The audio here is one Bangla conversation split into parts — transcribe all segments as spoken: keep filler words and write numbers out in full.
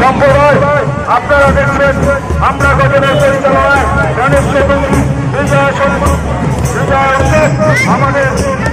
সম্প্রদায় আপনারা দেখবেন আমরা গঠনের পরিচালনায় গণেশ চতুর্থী বিজয় বিজয় আমাদের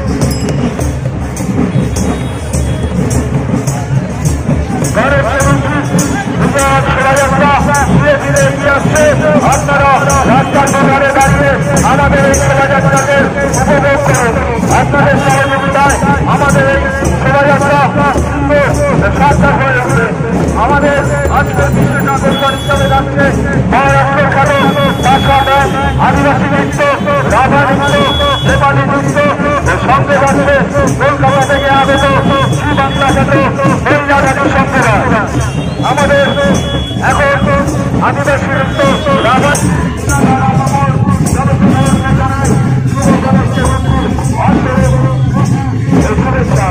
গণেশ চতুর্থী বিজয় শোভাযাত্রা ধীরে ধীরে এগিয়ে আসছে। আপনারা রাস্তার দোকানে দাঁড়িয়ে আমাদের এই শোভাযাত্রাকে উপভোগ করুন। আপনাদের সহযোগিতায় আমাদের এই শোভাযাত্রা সার্থক হয়ে উঠবে। আমাদের আজকের বিশেষ আকর্ষণ হিসাবে যাচ্ছে মহারাষ্ট্র খ্যাত তাছাড়া আদিবাসী নৃত্য, রাভা নৃত্য, নেপালি নৃত্য, সঙ্গে যাচ্ছে কলকাতা থেকে আগত শ্রী বাংলা খ্যাত মহিলা জাতি সম্প্রদায়। আমাদের এখন আদিবাসী নৃত্য রাভা শুভেচ্ছা।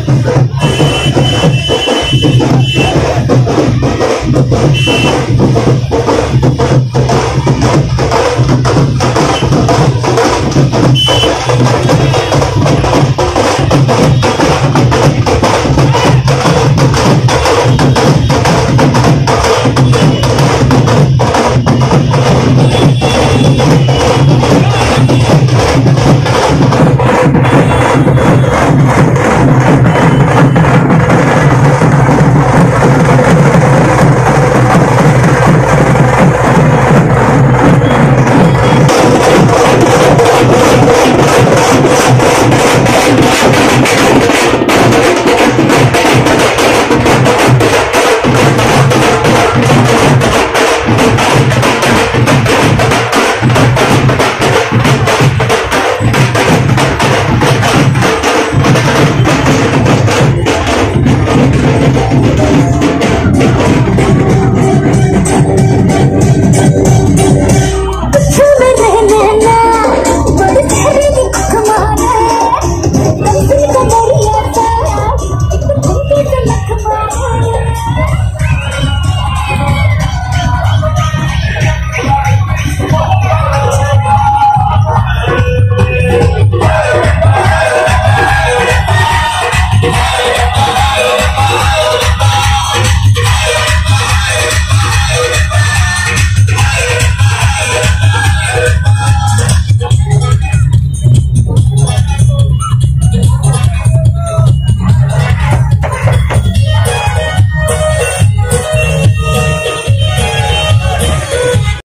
Thank you.